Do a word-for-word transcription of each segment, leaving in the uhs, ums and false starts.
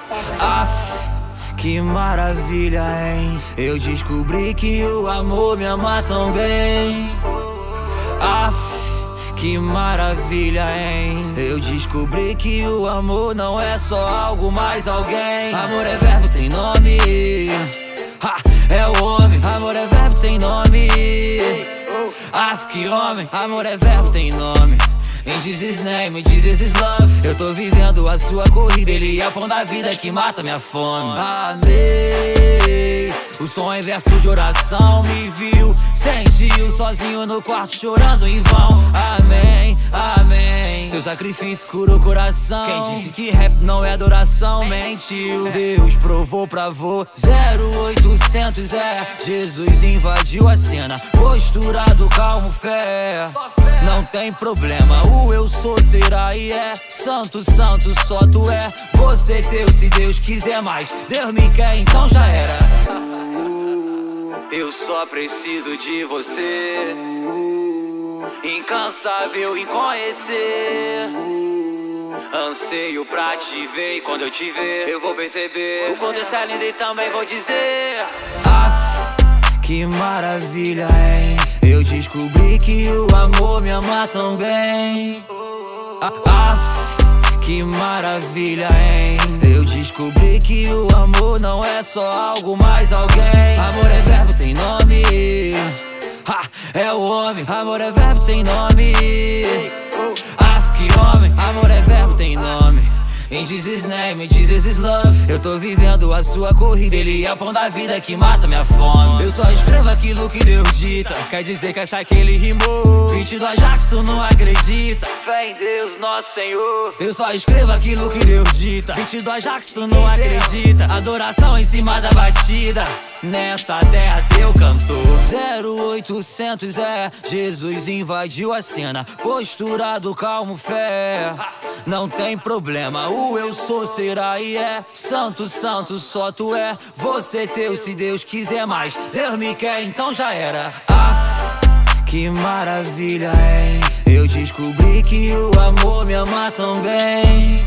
Aff, que maravilha, hein? Eu descobri que o amor me ama tão bem. Aff, que maravilha, hein? Eu descobri que o amor não é só algo, mais alguém. Amor é verbo, tem nome. Ha, é o homem. Amor é verbo, tem nome. Aff, que homem. Amor é verbo, tem nome. In Jesus' name, in Jesus' love. Eu tô vivendo a sua corrida, ele é o pão da vida que mata minha fome. Amei. O som é verso de oração. Me viu, sentiu sozinho no quarto chorando em vão. Amém, amém. Seu sacrifício curou o coração. Quem disse que rap não é adoração mentiu. Deus provou pra vô. Zero oitocentos é. Jesus invadiu a cena. Posturado, calmo, fé. Não tem problema, o eu sou será e é. Santo, santo, só tu é. Você teu, se Deus quiser mais. Deus me quer, então já era. Eu só preciso de você, incansável em conhecer. Anseio pra te ver e quando eu te ver eu vou perceber o quanto isso é lindo e também vou dizer. Aff, que maravilha, hein? Eu descobri que o amor me ama tão bem. Aff, que maravilha, hein? Eu descobri que o amor não é só algo, mais alguém. Amor é verbo, tem nome. Ha, é o homem. Amor é verbo, tem nome. Aff, que homem. Amor é verbo, tem nome. In Jesus' name, in Jesus' love. Eu tô vivendo a sua corrida, ele é o pão da vida que mata minha fome. Eu só escrevo aquilo que Deus dita. Quer dizer que essa que ele rimou. vinte e dois já que tu não acredita. Fé em Deus, nosso Senhor. Eu só escrevo aquilo que Deus dita. vinte e dois já que tu não acredita. Adoração em cima da batida. Nessa terra teu cantor. Zero oitocentos é. Jesus invadiu a cena. Posturado, calmo, fé. Não tem problema, o eu sou será e é. Santo, santo, só tu é. Você teu, se Deus quiser mais. Deus me quer, então já era. Aff, que maravilha, hein? Eu descobri que o amor me ama tão bem.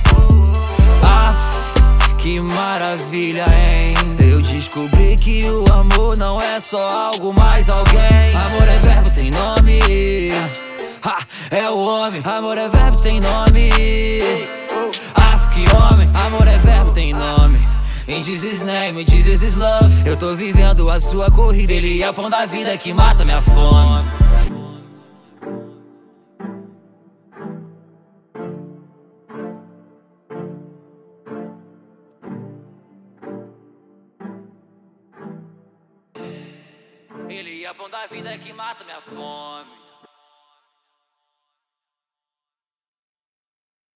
Aff, que maravilha, hein? Eu descobri que o amor não é só algo, mais alguém. Amor é verbo, tem nome. Ha, é o homem. Amor é verbo, tem nome. Aff, que homem. Amor é verbo, tem nome. In Jesus' name, in Jesus' love. Eu tô vivendo a sua corrida, ele é o pão da vida que mata minha fome. Ele é o pão da vida que mata minha fome.